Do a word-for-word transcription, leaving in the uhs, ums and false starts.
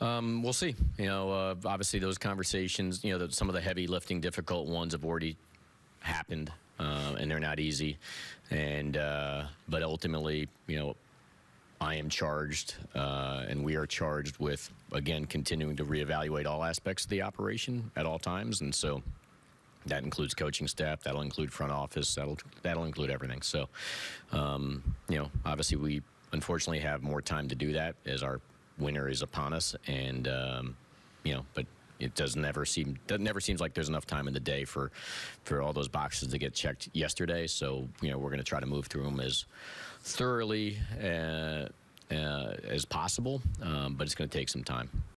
Um, we'll see. You know, uh, obviously those conversations, you know, the, some of the heavy lifting, difficult ones have already happened, uh, and they're not easy. And uh, but ultimately, you know, I am charged, uh, and we are charged with again continuing to reevaluate all aspects of the operation at all times, and so. That includes coaching staff. That'll include front office. That'll that'll include everything. So, um, you know, obviously we unfortunately have more time to do that as our winter is upon us, and um, you know, but it does never seem that never seems like there's enough time in the day for for all those boxes to get checked yesterday. So, you know, we're going to try to move through them as thoroughly uh, uh, as possible, um, but it's going to take some time.